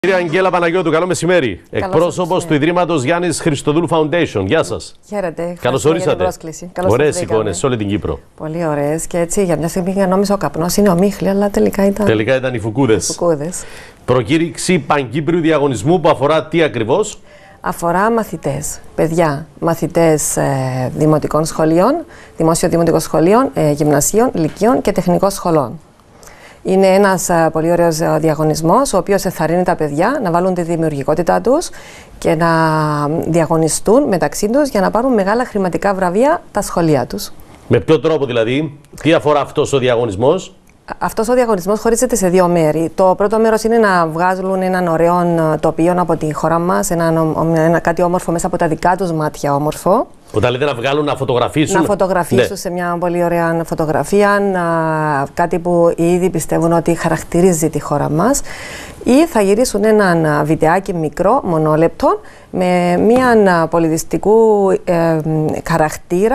Κυρία Αγγέλα Παναγιώτου, καλό μεσημέρι. Εκπρόσωπος του Ιδρύματος Γιάννης Χριστοδούλου Foundation. Γεια σας. Χαίρετε. Καλώς ορίσατε. Ωραίες εικόνες σε όλη την Κύπρο. Πολύ ωραίες. Και έτσι για μια στιγμή νόμιζα ο καπνός είναι ομίχλη, αλλά τελικά ήταν οι Φουκούδες. Προκήρυξη Παγκύπριου διαγωνισμού που αφορά τι ακριβώς? Αφορά μαθητές, παιδιά, μαθητές δημοτικών σχολείων, δημόσιο-δημοτικών σχολείων, γυμνασίων, λυκείων και τεχνικών σχολών. Είναι ένας πολύ ωραίος διαγωνισμός, ο οποίος ενθαρρύνει τα παιδιά να βάλουν τη δημιουργικότητά τους και να διαγωνιστούν μεταξύ τους για να πάρουν μεγάλα χρηματικά βραβεία τα σχολεία τους. Με ποιο τρόπο δηλαδή, τι αφορά αυτός ο διαγωνισμός? Αυτός ο διαγωνισμός χωρίζεται σε δύο μέρη. Το πρώτο μέρος είναι να βγάζουν έναν ωραίο τοπίο από τη χώρα μας, κάτι όμορφο μέσα από τα δικά τους μάτια όμορφο. Όταν λέτε να βγάλουν, να φωτογραφίσουν. Να φωτογραφίσουν σε μια πολύ ωραία φωτογραφία, κάτι που ήδη πιστεύουν ότι χαρακτηρίζει τη χώρα μας. Ή θα γυρίσουν έναν βιντεάκι μικρό, μονόλεπτο, με μια πολιτιστικού χαρακτήρα,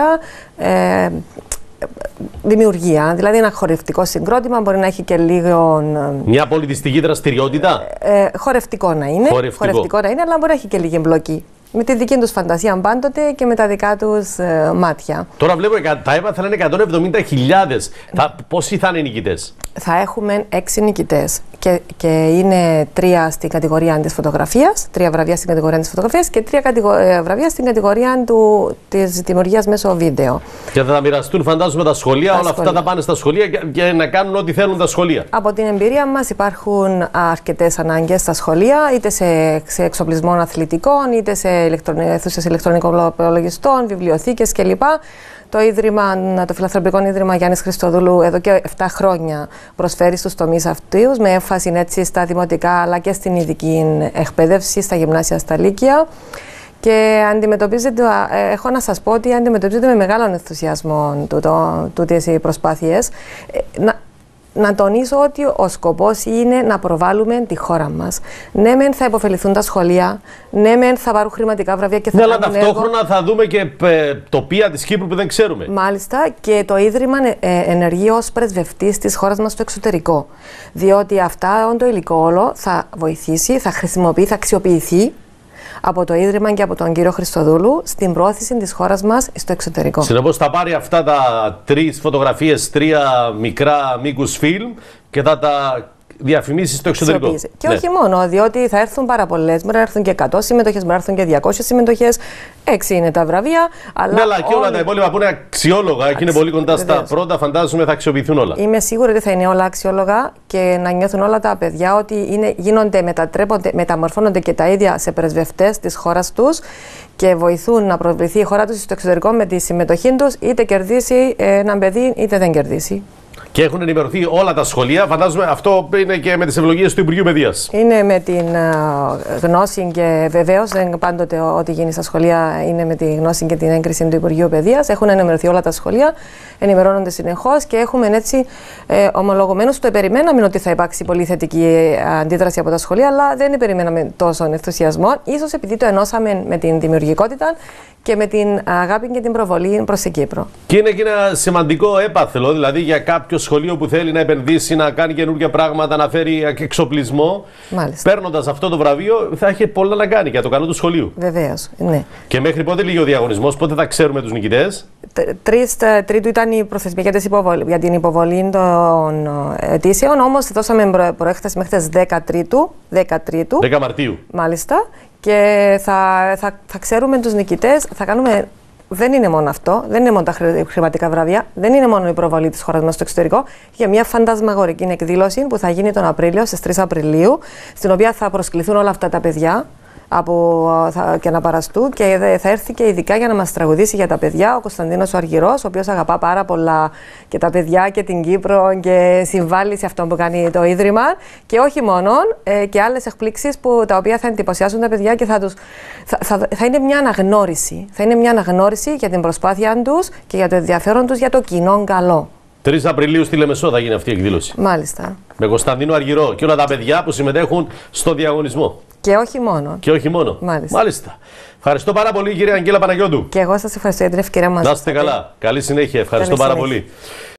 δημιουργία, δηλαδή ένα χορευτικό συγκρότημα, μπορεί να έχει και λίγο. Μια πολιτιστική δραστηριότητα. Χορευτικό να είναι. Χορευτικό να είναι, αλλά μπορεί να έχει και λίγη εμπλοκή. Με τη δική τους φαντασία πάντοτε και με τα δικά τους μάτια. Τώρα βλέπω τα έπαθα είναι 170.000. Πόσοι θα είναι οι νικητές? Θα έχουμε 6 νικητές και είναι 3 στην κατηγορία της φωτογραφίας, 3 βραβεία στην κατηγορία της φωτογραφίας και 3 βραβεία στην κατηγορία της δημιουργίας μέσω βίντεο. Και θα μοιραστούν, φαντάζομαι, τα σχολεία, όλα αυτά θα πάνε στα σχολεία και να κάνουν ό,τι θέλουν τα σχολεία. Από την εμπειρία μας υπάρχουν αρκετές ανάγκες στα σχολεία, είτε σε εξοπλισμό αθλητικών, είτε σε αίθουσες ηλεκτρονικών υπολογιστών, βιβλιοθήκες κλπ. Το Φιλανθρωπικό Ίδρυμα Γιάννης Χριστοδούλου εδώ και 7 χρόνια προσφέρει στους τομείς αυτούς, με έμφαση έτσι στα δημοτικά αλλά και στην ειδική εκπαίδευση, στα γυμνάσια, στα λύκεια. Και έχω να σας πω ότι αντιμετωπίζεται με μεγάλο ενθουσιασμό τούτες οι προσπάθειες. Να τονίσω ότι ο σκοπός είναι να προβάλλουμε τη χώρα μας. Ναι, μεν θα υποφεληθούν τα σχολεία, ναι, μεν θα πάρουν χρηματικά βραβεία και θα κάνουν αλλά ταυτόχρονα θα δούμε και τοπία της Κύπρου που δεν ξέρουμε. Μάλιστα, και το Ίδρυμα ενεργεί ως πρεσβευτής της χώρας μας στο εξωτερικό. Διότι αυτά το υλικό όλο θα βοηθήσει, θα χρησιμοποιεί, θα αξιοποιηθεί από το Ίδρυμα και από τον κύριο Χριστοδούλου στην πρόθεση της χώρας μας στο εξωτερικό. Συνεπώς θα πάρει αυτά τα 3 φωτογραφίες, 3 μικρά μήκους φιλμ και θα τα διαφημίσει στο εξωτερικό. Και όχι μόνο, διότι θα έρθουν πάρα πολλές. Μπορεί να έρθουν και 100 συμμετοχές, μπορεί να έρθουν και 200 συμμετοχές. 6 είναι τα βραβεία. Αλλά και όλα τα υπόλοιπα που είναι αξιόλογα και είναι πολύ κοντά στα πρώτα, φαντάζομαι θα αξιοποιηθούν όλα. Είμαι σίγουρη ότι θα είναι όλα αξιόλογα και να νιώθουν όλα τα παιδιά ότι γίνονται, μεταμορφώνονται και τα ίδια σε πρεσβευτές της χώρας τους και βοηθούν να προβληθεί η χώρα τους στο εξωτερικό με τη συμμετοχή τους, είτε κερδίσει ένα παιδί είτε δεν κερδίσει. Και έχουν ενημερωθεί όλα τα σχολεία. Φαντάζομαι αυτό είναι και με τις ευλογίες του Υπουργείου Παιδείας. Είναι με την γνώση και βεβαίως πάντοτε ό,τι γίνει στα σχολεία είναι με τη γνώση και την έγκριση του Υπουργείου Παιδείας. Έχουν ενημερωθεί όλα τα σχολεία, ενημερώνονται συνεχώς και έχουμε έτσι ομολογουμένως. Το περιμέναμε ότι θα υπάρξει πολύ θετική αντίδραση από τα σχολεία, αλλά δεν περιμέναμε τόσο ενθουσιασμό. Ίσως επειδή το ενώσαμε με την δημιουργικότητα και με την αγάπη και την προβολή προς την Κύπρο. Και είναι και ένα σημαντικό έπαθλο, δηλαδή για κάποιο σχολείο που θέλει να επενδύσει, να κάνει καινούργια πράγματα, να φέρει εξοπλισμό. Παίρνοντας αυτό το βραβείο, θα έχει πολλά να κάνει για το καλό του σχολείου. Βεβαίως, ναι. Και μέχρι πότε λύγει ο διαγωνισμός, πότε θα ξέρουμε τους νικητές? 3 Τρίτου ήταν η προθεσμία για την υποβολή των αιτήσεων, όμως δώσαμε προέκταση μέχρι τις 10 Τρίτου. 10 Μαρτίου. Μάλιστα. Και θα ξέρουμε τους νικητές, θα κάνουμε. Δεν είναι μόνο αυτό, δεν είναι μόνο τα χρηματικά βραβεία, δεν είναι μόνο η προβολή της χώρας μας στο εξωτερικό. Για μια φαντασμαγορική εκδήλωση που θα γίνει τον Απρίλιο, στις 3 Απριλίου, στην οποία θα προσκληθούν όλα αυτά τα παιδιά και να παραστούν και θα έρθει και ειδικά για να μας τραγουδήσει για τα παιδιά ο Κωνσταντίνος ο Αργυρός, ο οποίος αγαπά πάρα πολλά και τα παιδιά και την Κύπρο και συμβάλλει σε αυτό που κάνει το Ίδρυμα και όχι μόνο, και άλλες εκπλήξεις τα οποία θα εντυπωσιάσουν τα παιδιά και θα είναι μια αναγνώριση. Θα είναι μια αναγνώριση για την προσπάθεια τους και για το ενδιαφέρον τους για το κοινό καλό. 3 Απριλίου στη Λεμεσό θα γίνει αυτή η εκδήλωση. Μάλιστα. Με Κωνσταντίνο Αργυρό και όλα τα παιδιά που συμμετέχουν στο διαγωνισμό. Και όχι μόνο. Και όχι μόνο. Μάλιστα. Ευχαριστώ πάρα πολύ, κυρία Αγγέλα Παναγιώτου. Και εγώ σας ευχαριστώ για την ευκαιρία μας. Να είστε καλά. Καλή συνέχεια. Ευχαριστώ πάρα πολύ.